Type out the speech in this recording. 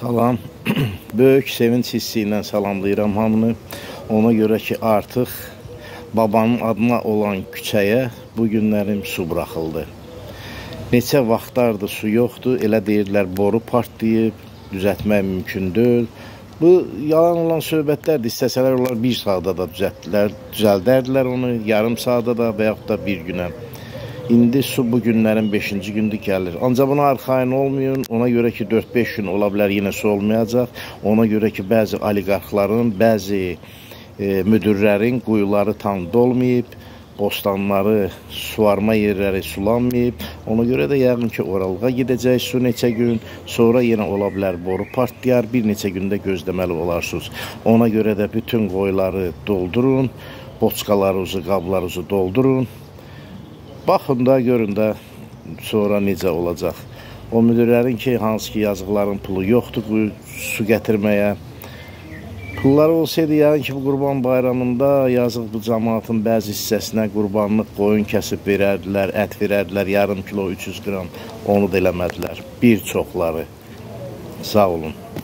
Salam. Böyük sevinç hissi ilə salamlayıram hamını. Ona görə ki, artıq babanın adına olan küçəyə bu günlərim su buraxıldı. Neçə vaxtlardır su yoxdur. Elə deyirlər, boru partlayıb, düzəltmək mümkün deyil. Bu yalan olan söhbətlərdir. İstəsələr onlar bir saata da düzəldərdilər onu, yarım saata da və yaxud da bir günə. İndi su bu günlərin 5-ci gündür gəlir. Ancaq buna arxayın olmayın. Ona görə ki, 4-5 gün ola bilər yenə su olmayacaq. Ona görə ki, bəzi oliqarxların, bəzi müdürlərin quyuları tam dolmayıb, bostanları, suvarma yerləri sulanmayıb. Ona görə də yəqin ki, oralığa gedəcək su neçə gün. Sonra yenə ola bilər boru partlayar. Bir neçə gündə gözləməli olarsınız. Ona görə də bütün qoyuları doldurun. Boçkalarınızı, qablarınızı doldurun. Baxın da, görün də sonra necə olacaq. O müdürlərin ki, hansı ki yazıqların pulu yoxdur su gətirməyə. Pulları olsaydı, yəqin ki, bu Qurban bayramında yazıq bu cəmaatın bəzi hissəsinə qurbanlıq qoyun kəsib verərdilər, ət verərdilər, yarım kilo 300 qram, onu da eləmədilər. Bir çoxları. Sağ olun.